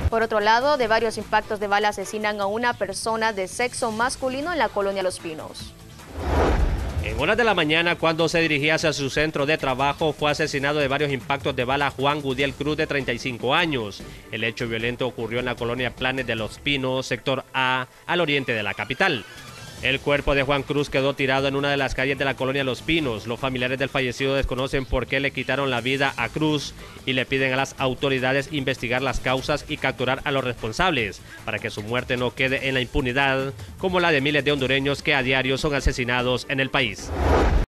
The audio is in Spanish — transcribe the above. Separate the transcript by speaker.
Speaker 1: Por otro lado, de varios impactos de bala asesinan a una persona de sexo masculino en la colonia Los Pinos.
Speaker 2: En horas de la mañana, cuando se dirigía hacia su centro de trabajo, fue asesinado de varios impactos de bala Juan Gudiel Cruz, de 35 años. El hecho violento ocurrió en la colonia Planes de Los Pinos, sector A, al oriente de la capital. El cuerpo de Juan Cruz quedó tirado en una de las calles de la colonia Los Pinos. Los familiares del fallecido desconocen por qué le quitaron la vida a Cruz y le piden a las autoridades investigar las causas y capturar a los responsables para que su muerte no quede en la impunidad, como la de miles de hondureños que a diario son asesinados en el país.